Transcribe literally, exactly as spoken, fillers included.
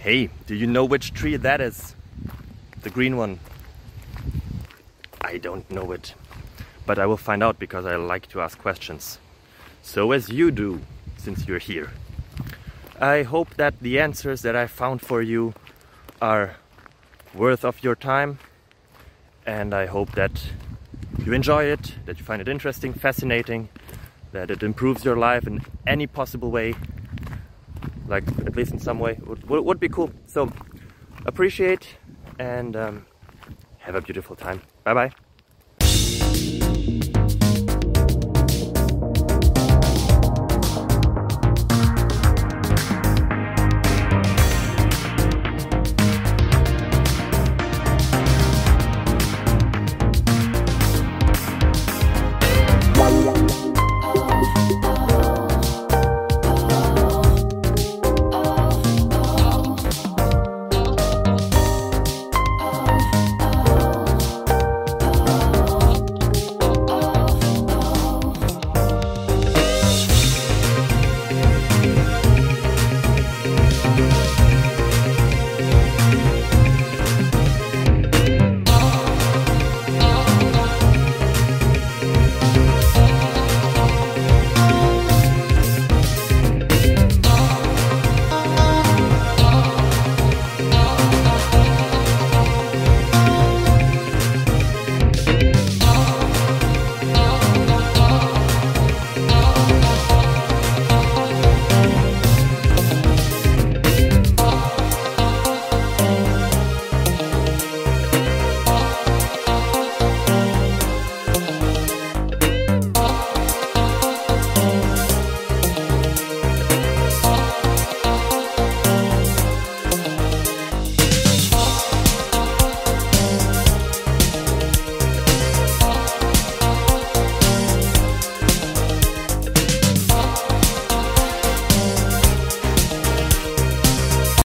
Hey, do you know which tree that is? The green one. I don't know it, but I will find out because I like to ask questions. So as you do, since you're here. I hope that the answers that I found for you are worth of your time, and I hope that you enjoy it, that you find it interesting, fascinating, that it improves your life in any possible way, like at least in some way, would, would, would be cool. So appreciate and um, have a beautiful time. Bye bye.